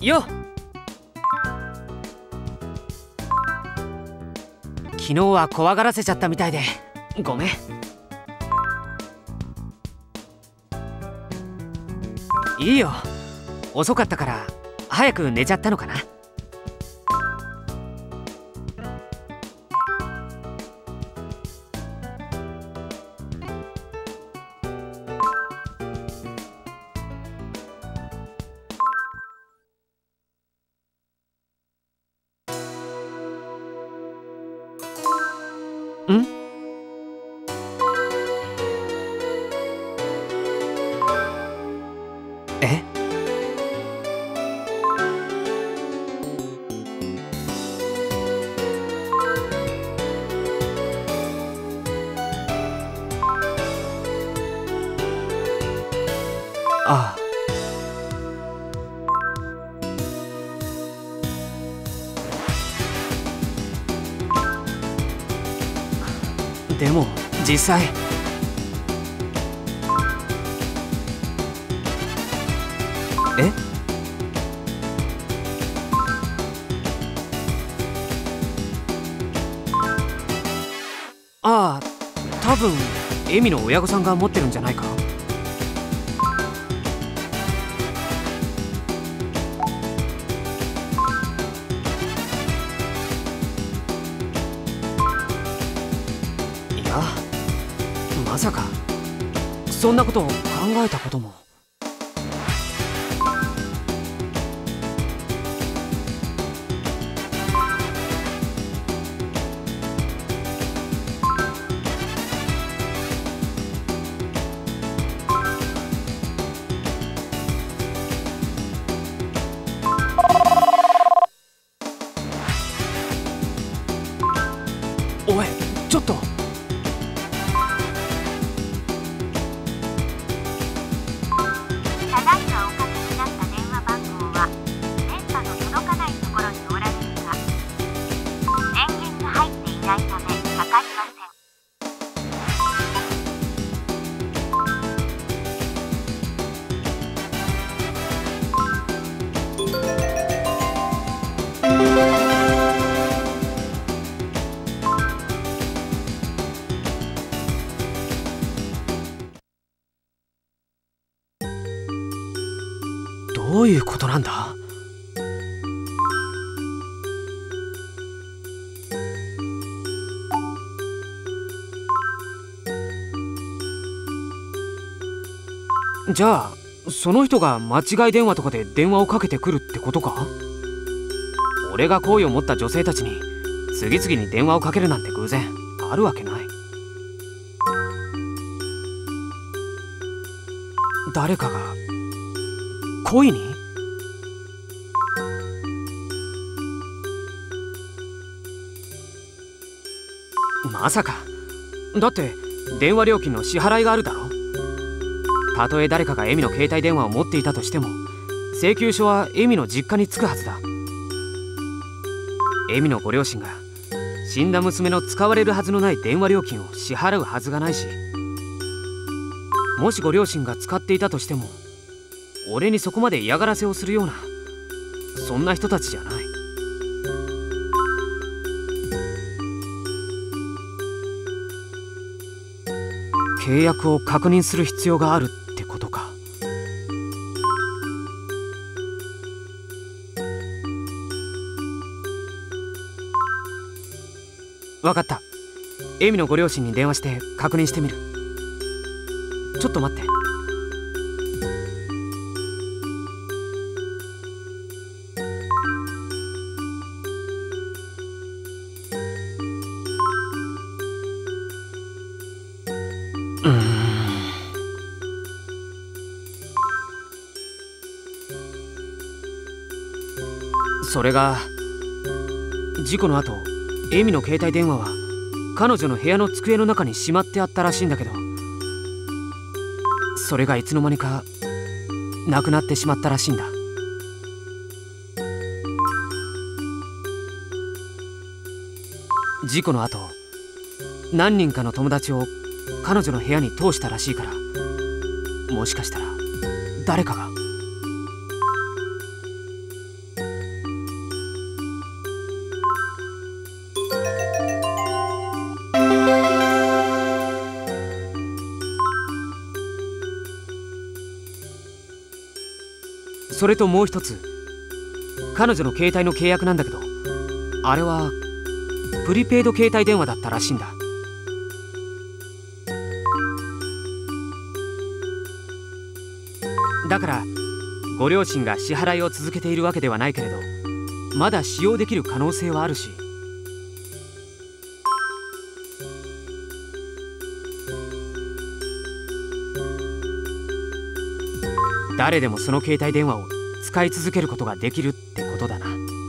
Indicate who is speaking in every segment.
Speaker 1: よ。昨日は怖がらせちゃったみたいでごめん。いいよ、遅かったから早く寝ちゃったのかな。ん？え？ああ。でも実際え？ああ、多分エミの親御さんが持ってるんじゃないか。いや、まさかそんなことを考えたことも。おい、ちょっと。
Speaker 2: ただいまおかけになった電話番号は電波の届かないところにおられるが、電源が入っていないためかかりません。
Speaker 1: どういうことなんだ？じゃあその人が間違い電話とかで電話をかけてくるってことか？俺が好意を持った女性たちに次々に電話をかけるなんて偶然あるわけない。誰かが恋に？まさか。だって電話料金の支払いがあるだろ。たとえ誰かがエミの携帯電話を持っていたとしても請求書はエミの実家に着くはずだ。エミのご両親が死んだ娘の使われるはずのない電話料金を支払うはずがないし、もしご両親が使っていたとしても俺にそこまで嫌がらせをするようなそんな人たちじゃない。契約を確認する必要があるってことか。わかった。エミのご両親に電話して確認してみる。ちょっと待って。それが事故の後エミの携帯電話は彼女の部屋の机の中にしまってあったらしいんだけど、それがいつの間にかなくなってしまったらしいんだ。事故の後何人かの友達を彼女の部屋に通したらしいから、もしかしたら誰かが。 それともう一つ、彼女の携帯の契約なんだけど、あれはプリペイド携帯電話だったらしいんだ。だからご両親が支払いを続けているわけではないけれど、まだ使用できる可能性はあるし。誰でもその携帯電話を使い続けることができるってことだな。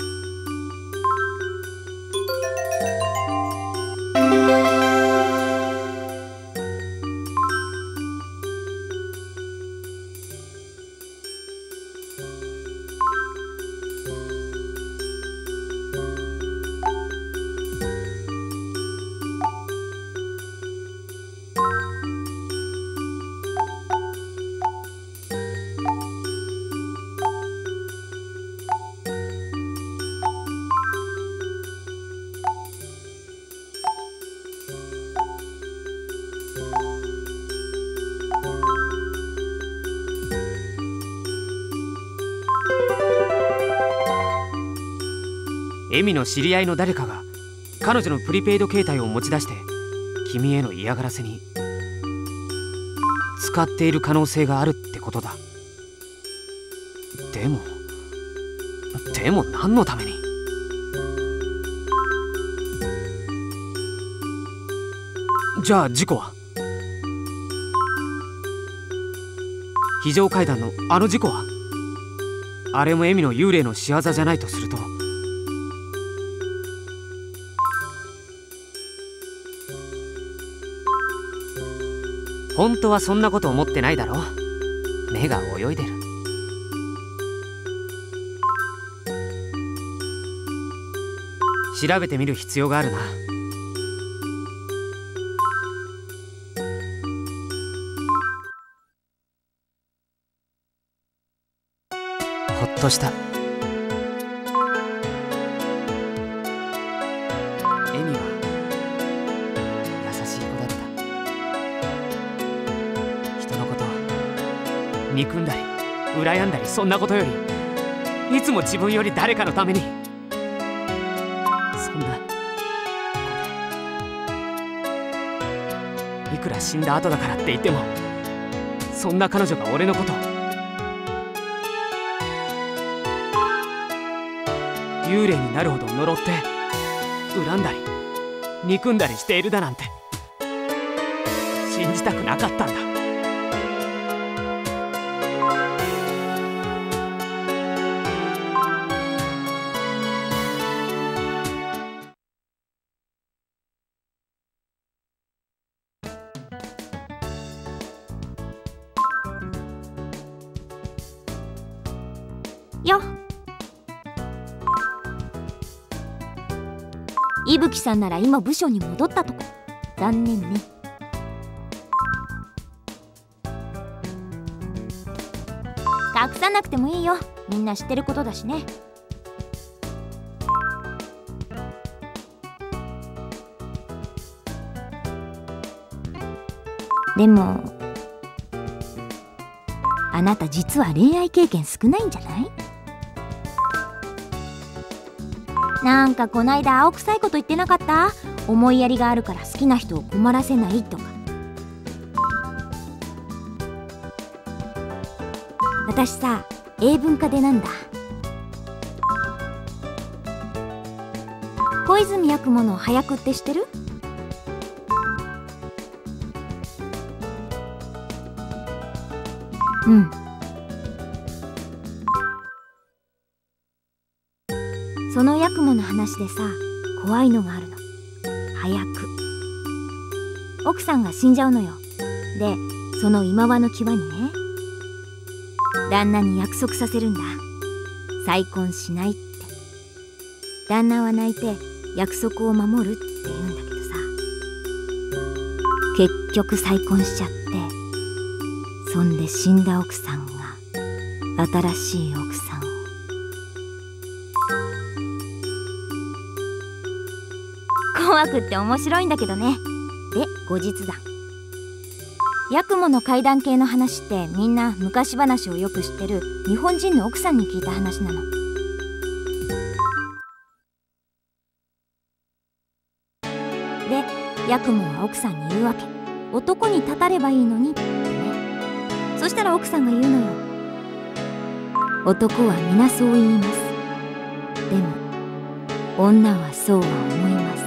Speaker 1: エミの知り合いの誰かが彼女のプリペイド携帯を持ち出して君への嫌がらせに使っている可能性があるってことだ。でも何のために？じゃあ事故は？非常階段のあの事故は？あれもエミの幽霊の仕業じゃないとすると、本当はそんなこと思ってないだろ。目が泳いでる。調べてみる必要があるな。ほっとした。エミは優しい子だった。人のことを憎んだり羨んだり、そんなことよりいつも自分より誰かのために、そんな子で、いくら死んだ後だからって言っても、そんな彼女が俺のこと幽霊になるほど呪って恨んだり憎んだりしているだなんて信じたくなかったんだ。
Speaker 3: よっ、伊吹さんなら今部署に戻ったとこ。残念ね。隠さなくてもいいよ、みんな知ってることだしね。でもあなた実は恋愛経験少ないんじゃない？なんかこないだ青臭いこと言ってなかった？思いやりがあるから好きな人を困らせないとか。私さ、英文科でなんだ。小泉八雲の早くって知ってる？うん。その八雲の話でさ、怖いのがあるの。早く奥さんが死んじゃうのよ。で、その今際の際にね、旦那に約束させるんだ。再婚しないって。旦那は泣いて約束を守るって言うんだけどさ、結局再婚しちゃって、そんで死んだ奥さんが新しい奥さんを。怖くって面白いんだけどね。で、後日談。 ヤクモの怪談系の話ってみんな昔話をよく知ってる日本人の奥さんに聞いた話なの。で、ヤクモは奥さんに言うわけ。男にたたればいいのにってね。そしたら奥さんが言うのよ。男は皆そう言います。でも女はそうは思いません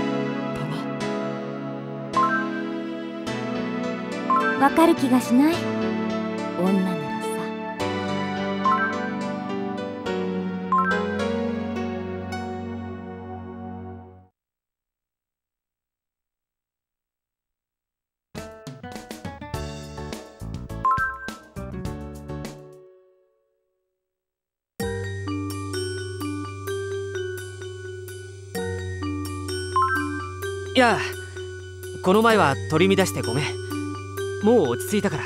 Speaker 3: ってね。わかる気がしない？女ならさ。
Speaker 1: いや、この前は取り乱してごめん。もう落ち着いたから。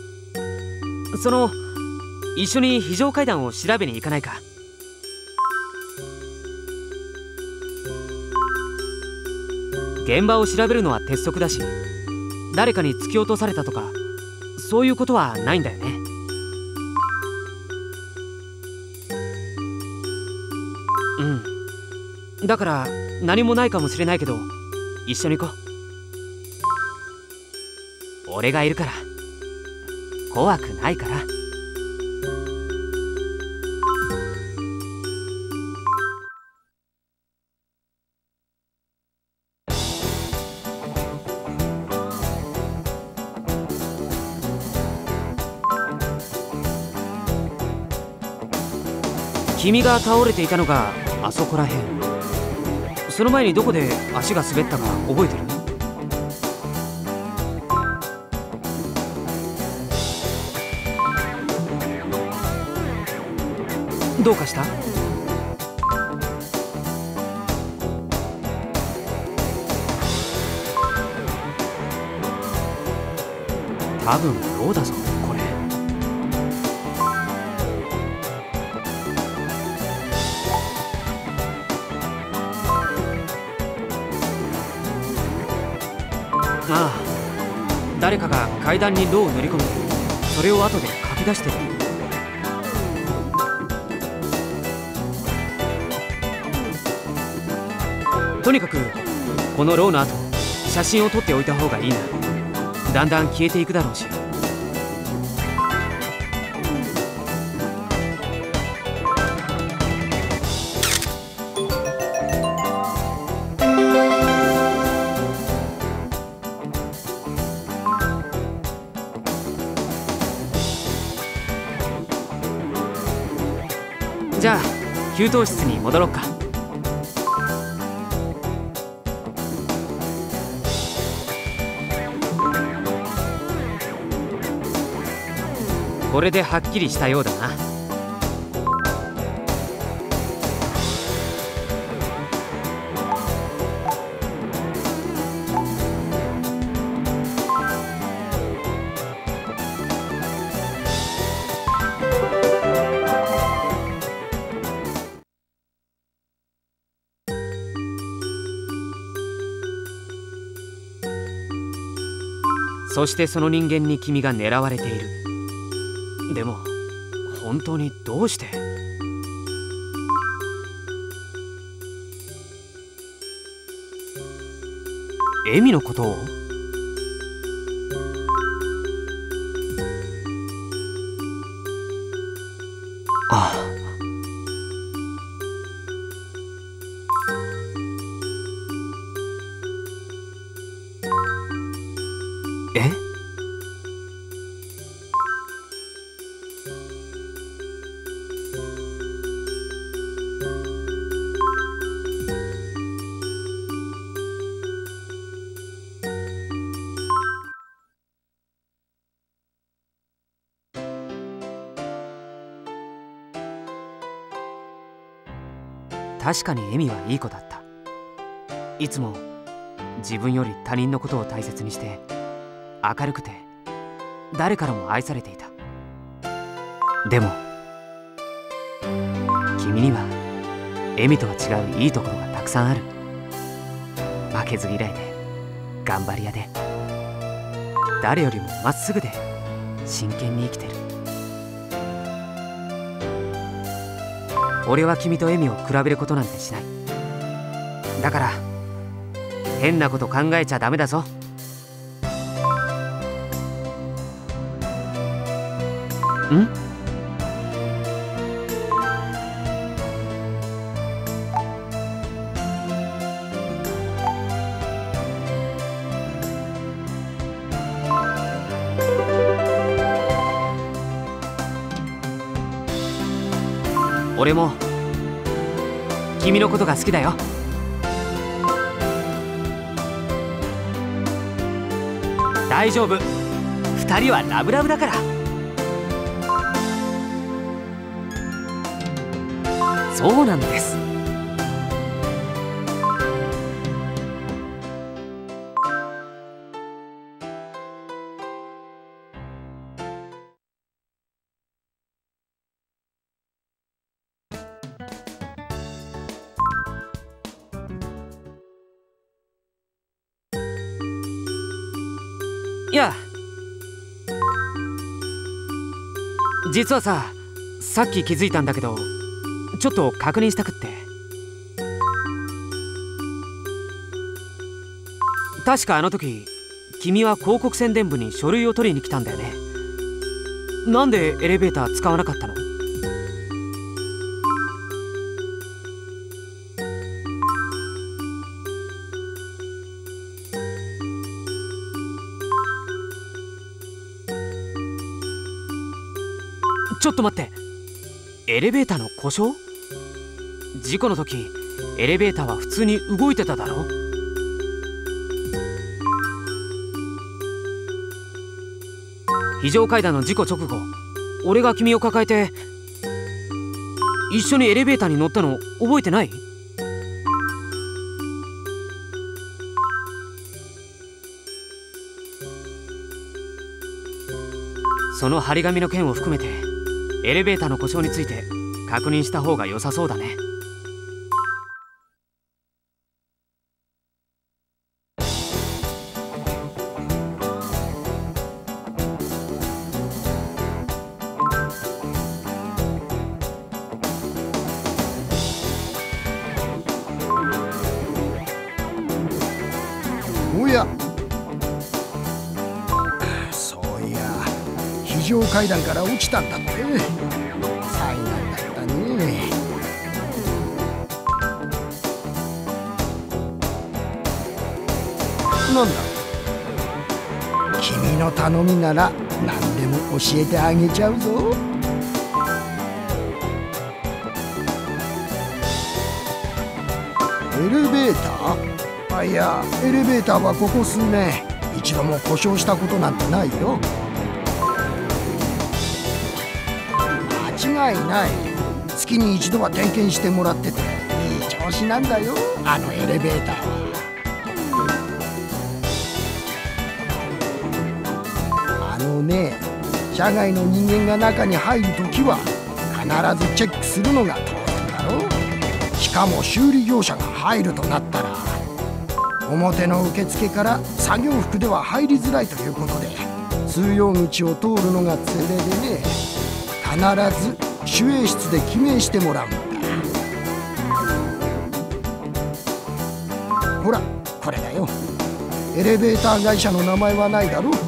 Speaker 1: 一緒に非常階段を調べに行かないか？現場を調べるのは鉄則だし、誰かに突き落とされたとかそういうことはないんだよね。うん。だから何もないかもしれないけど一緒に行こう。俺がいるから怖くないから。君が倒れていたのがあそこらへん。その前にどこで足が滑ったか覚えてる？どうかした？多分ローだぞこれ。ああ、誰かが階段にローを塗り込み、それを後で書き出してる。とにかくこのローの後写真を撮っておいた方がいいな。だんだん消えていくだろうし。じゃあ給湯室に戻ろっか。これではっきりしたようだな。そしてその人間に君が狙われている。でも本当にどうして？エミのことを？ああ。え？確かにエミはいい子だった。いつも自分より他人のことを大切にして明るくて誰からも愛されていた。でも君にはエミとは違ういいところがたくさんある。負けず嫌いで頑張り屋で誰よりもまっすぐで真剣に生きてる。俺は君とエミを比べることなんてしない。だから変なこと考えちゃダメだぞ。ん？俺も君のことが好きだよ。大丈夫、二人はラブラブだから。そうなんです。いや、実はさっき気づいたんだけど、ちょっと確認したくって。確かあの時君は広告宣伝部に書類を取りに来たんだよね。なんでエレベーター使わなかったの？ちょっと待って、エレベーターの故障？事故の時エレベーターは普通に動いてただろ？非常階段の事故直後、俺が君を抱えて一緒にエレベーターに乗ったの覚えてない？その張り紙の件を含めてエレベーターの故障について確認した方が良さそうだね。
Speaker 4: おや、そういや非常階段から落ちたんだって。災難だったね。なんだ、君の頼みなら何でも教えてあげちゃうぞ。エレベーター？いや、エレベーターはここ数年一度も故障したことなんてないよ。間違いない。月に一度は点検してもらってていい調子なんだよ、あのエレベーターは。ね、社外の人間が中に入るときは必ずチェックするのが当然だろう。しかも修理業者が入るとなったら、表の受付から作業服では入りづらいということで、通用口を通るのが通例でね、必ず守衛室で記名してもらうんだ。ほら、これだよ。エレベーター会社の名前はないだろう。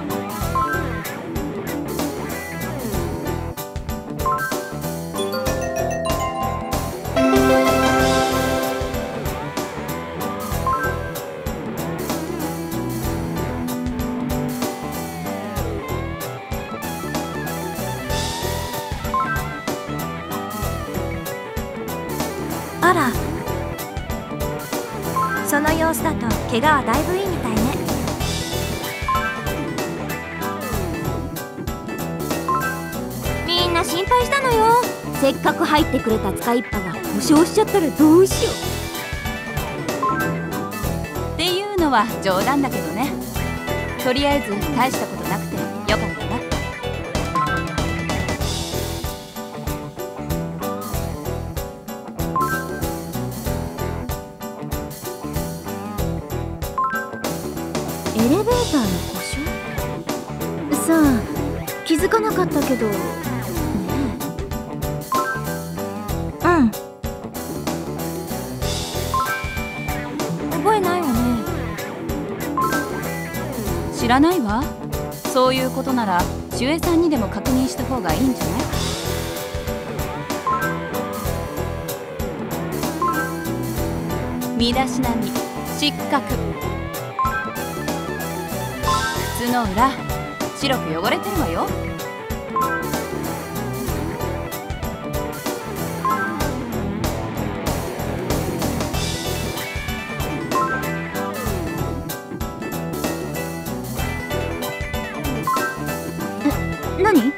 Speaker 3: あら、その様子だと怪我はだいぶいいみたいね。みんな心配したのよ。せっかく入ってくれた使いっぱが故障しちゃったらどうしよ
Speaker 5: う。っていうのは冗談だけどね。とりあえず大したことなくてよかったわ。
Speaker 3: エレベーターの故障？ さ、気づかなかったけどね。うん、覚えないわね。
Speaker 5: 知らないわ。そういうことなら守衛さんにでも確認した方がいいんじゃない？身だしなみ失格。靴の裏白く汚れてるわよ。
Speaker 3: 何？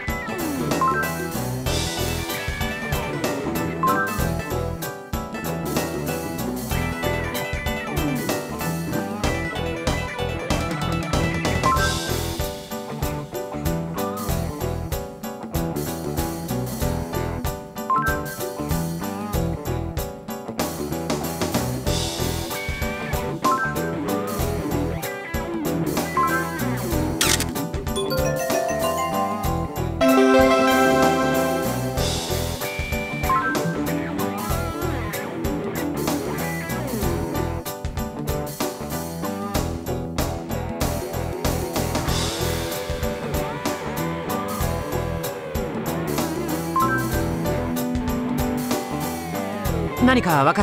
Speaker 1: 何か分かった？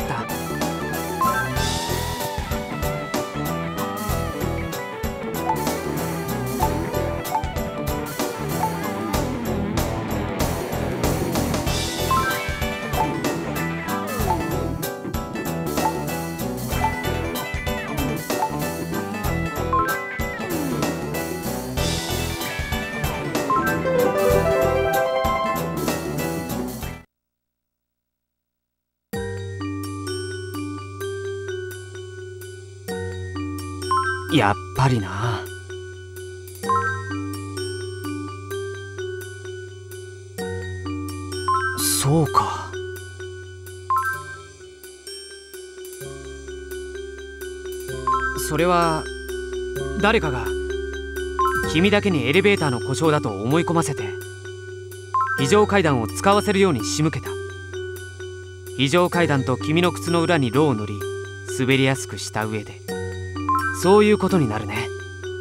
Speaker 1: やっぱりな。そうか。それは誰かが君だけにエレベーターの故障だと思い込ませて非常階段を使わせるように仕向けた。非常階段と君の靴の裏にロウを塗り滑りやすくした上で、そういうことになるね。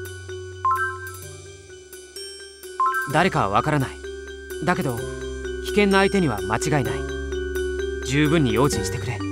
Speaker 1: 誰かはわからない。だけど危険な相手には間違いない。十分に用心してくれ。